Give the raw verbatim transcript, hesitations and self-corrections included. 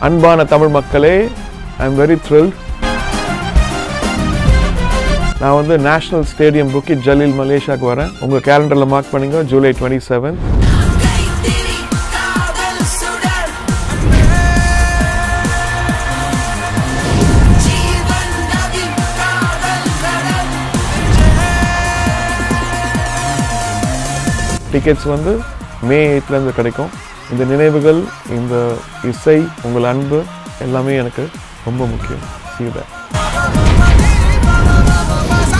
அன்பான தமிழ் மக்களே, I am very thrilled. நான் வந்து நேஷனல் ஸ்டேடியம் புக்கிட் ஜலீல் மலேசியாவுக்கு வரேன். உங்கள் கேலண்டரில் மார்க் பண்ணுங்க, ஜூலை டுவெண்ட்டி செவன். டிக்கெட்ஸ் வந்து மே எயிட்லேருந்து கிடைக்கும். இந்த நினைவுகள், இந்த இசை, உங்கள் அன்பு எல்லாமே எனக்கு ரொம்ப முக்கியம். See you there.